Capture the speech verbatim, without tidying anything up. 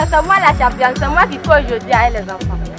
c'est moi la championne, c'est moi qui cours aujourd'hui avec les enfants.